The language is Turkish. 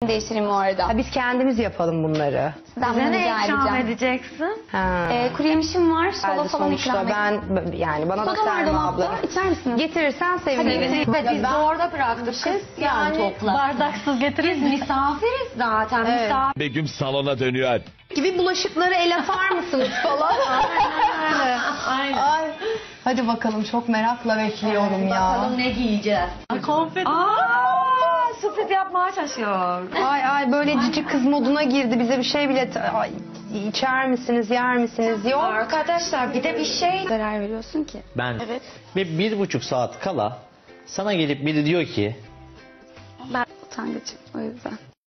değiştireyim o arada. Ha, biz kendimiz yapalım bunları. Sizden Bize bunu ne rica ikram edeceğim. edeceksin? Ha. Kuru yemişim var. Sola Geldi falan sonuçta ikram edeyim. ben yani bana da Soda var Selma dolapta. abla. İçer misiniz? Getirirsen sevinirim. Evet, biz de orada bırakmışız. Yani topla. Bardaksız getirir Biz misafiriz zaten. Evet. Misafir. Begüm salona dönüyor. Gibi bulaşıkları el atar mısınız falan. Aynen. Aynen. Ay. Hadi bakalım, çok merakla bekliyorum ya. Bakalım ne giyeceğiz. Konfeti. Sürpriz yapmaya çalışıyor. Ay böyle cici kız moduna girdi, bize bir şey bile... Ay, içer misiniz, yer misiniz? Yok. Arkadaşlar bir de bir şey. Zarar veriyorsun ki. Ben ve 1,5 saat kala sana gelip biri diyor ki Ben utangıcım o yüzden.